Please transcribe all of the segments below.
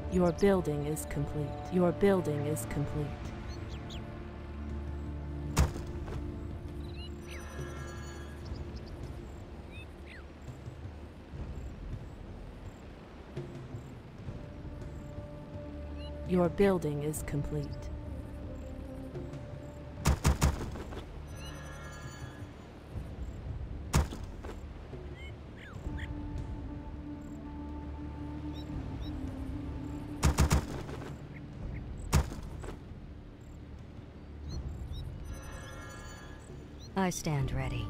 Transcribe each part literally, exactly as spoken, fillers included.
Your building is complete. Your building is complete. Your building is complete. I stand ready.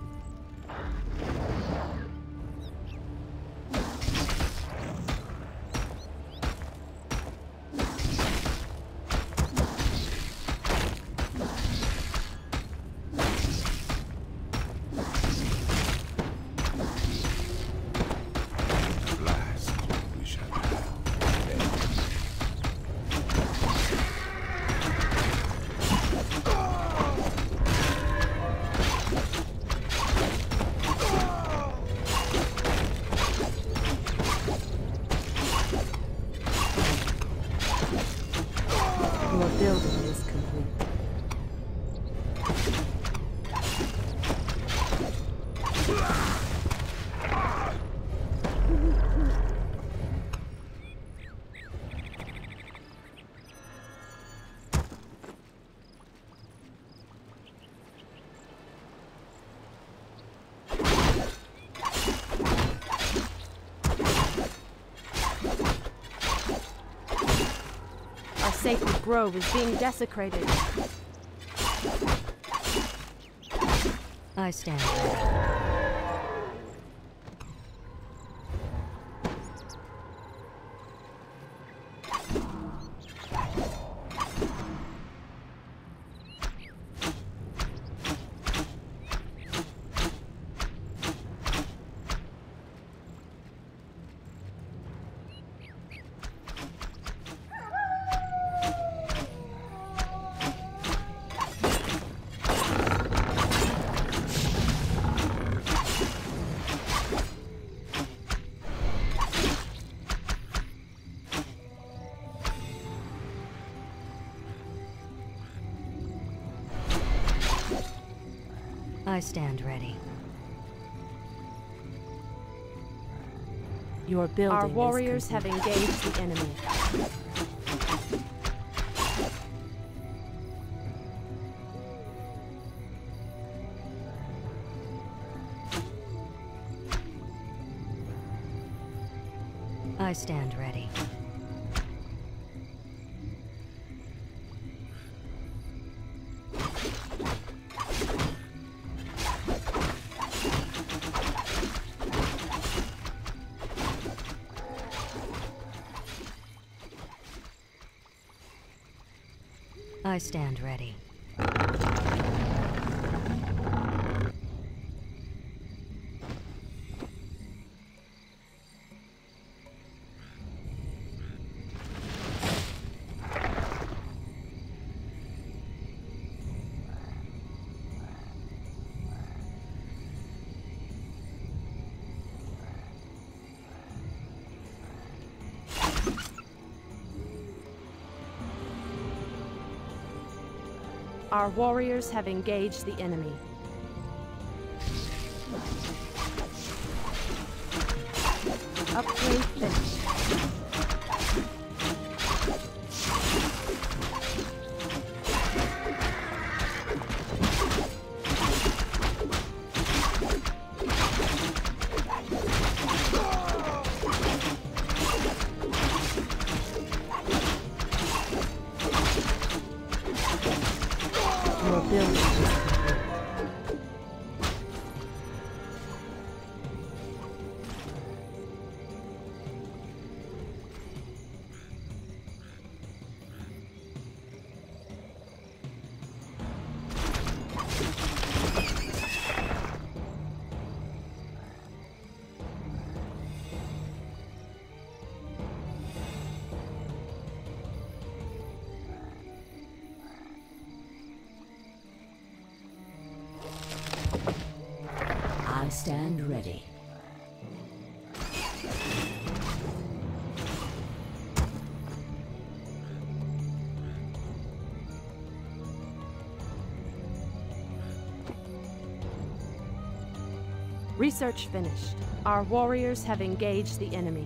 Your building is complete. Our sacred grove is being desecrated. I stand ready. I stand ready. Your building Our is warriors have complete. engaged the enemy. I stand ready. I stand ready. Our warriors have engaged the enemy. Upgrade finished. Your building is complete. I stand ready. Research finished. Our warriors have engaged the enemy.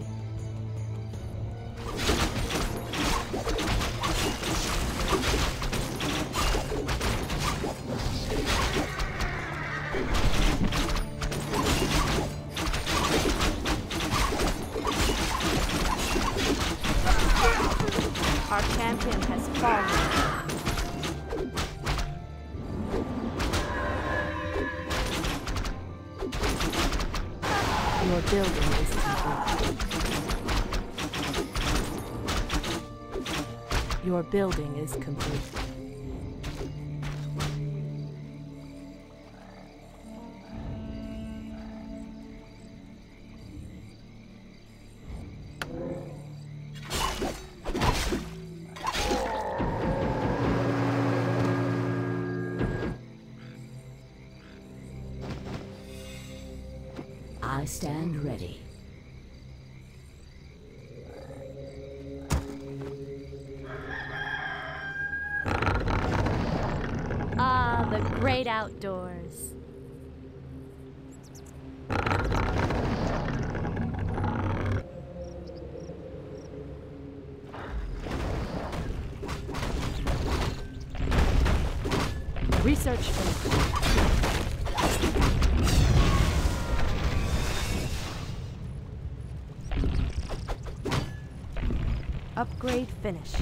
Our champion has fallen. Your building is complete. Your building is complete. I stand ready. Ah, the great outdoors. Research finished. Upgrade finished.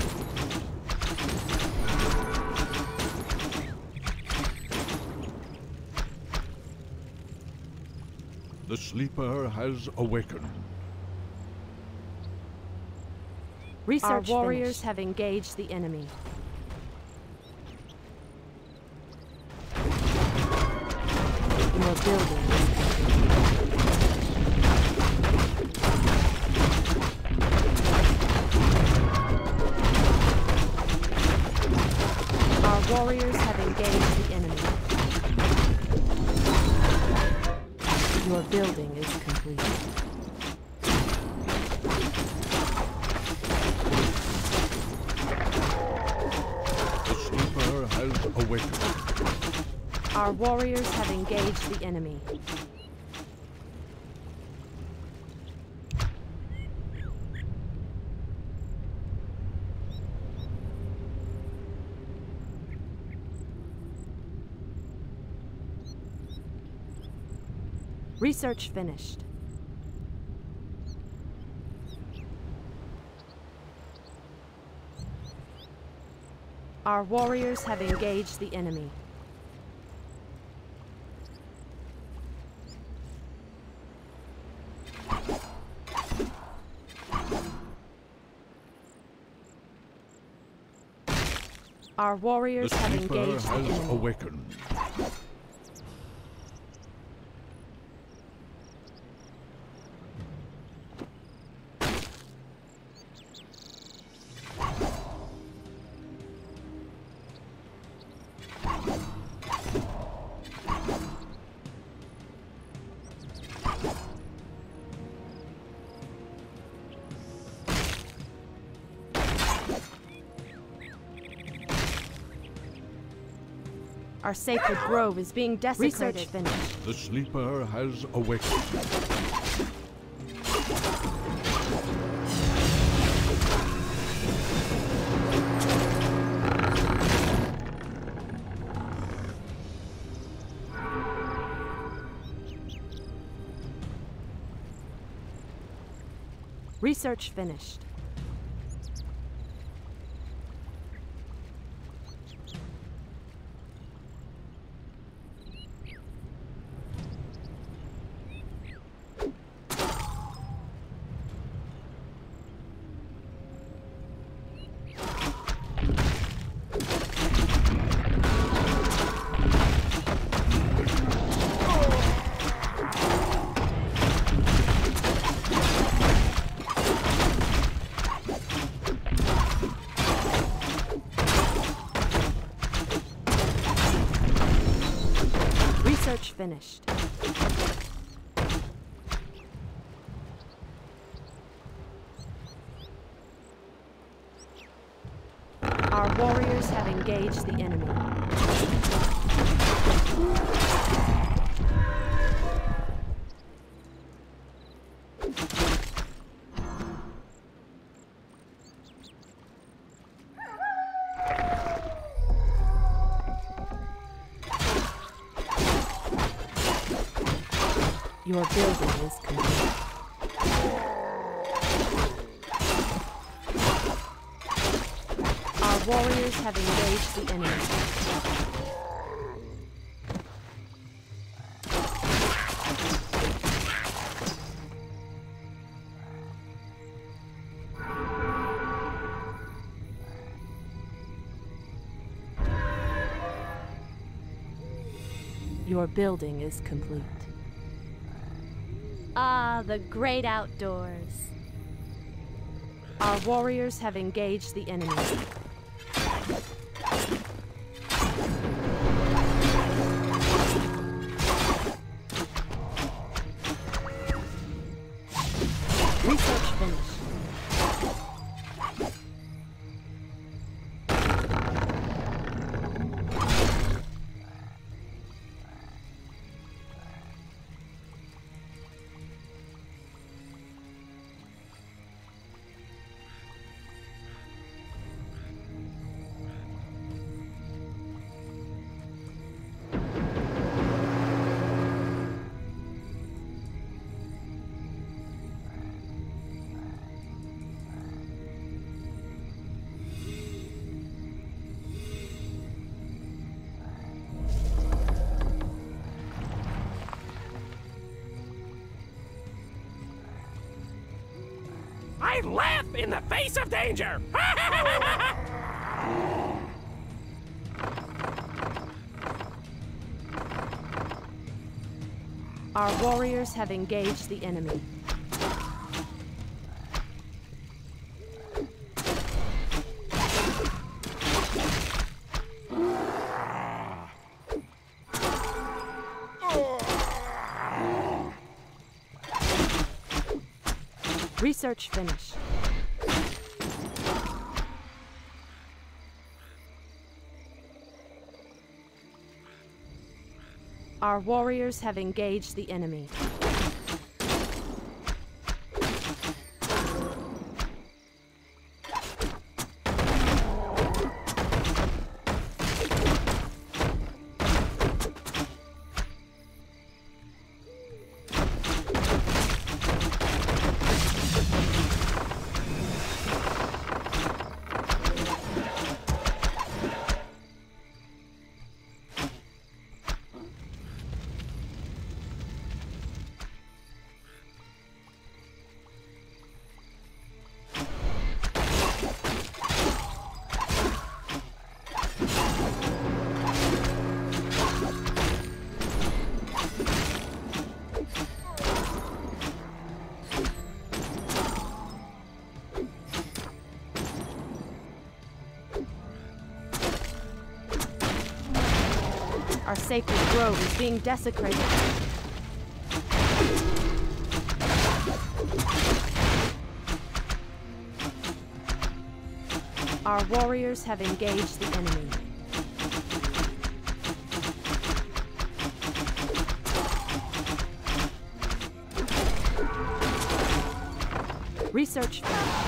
The sleeper has awakened. Research Our warriors finished. have engaged the enemy. Your building is Our warriors have engaged the enemy. Your building is complete. The sleeper has awakened. Our warriors have engaged the enemy. Research finished. Our warriors have engaged the enemy. Our warriors The have sleeper engaged the has enemy. awakened. Our sacred grove is being desecrated. Research finished. The sleeper has awakened. Research finished. Research finished. Our warriors have engaged the enemy. Your building is complete. Our warriors have engaged the enemy. Your building is complete. Ah, the great outdoors. Our warriors have engaged the enemy. Research finished. I laugh in the face of danger! Our warriors have engaged the enemy. Research finished. Our warriors have engaged the enemy. Our sacred grove is being desecrated. Our warriors have engaged the enemy. Research finished.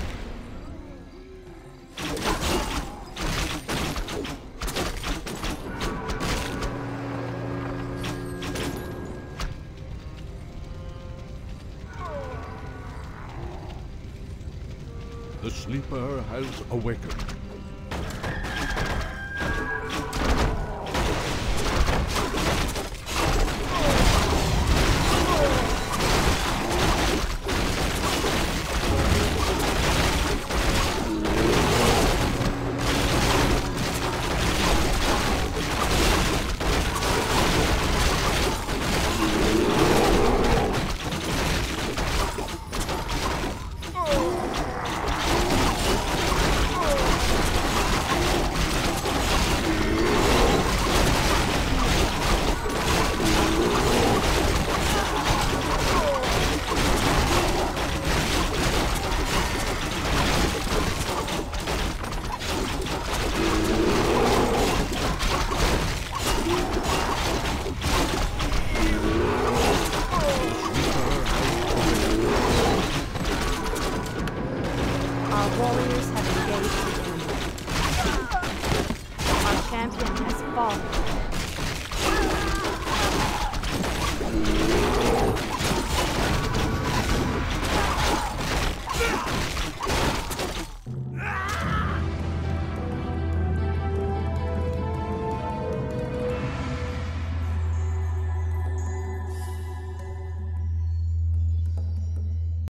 The sleeper has awakened. Warriors have engaged the enemy. Our champion has fallen.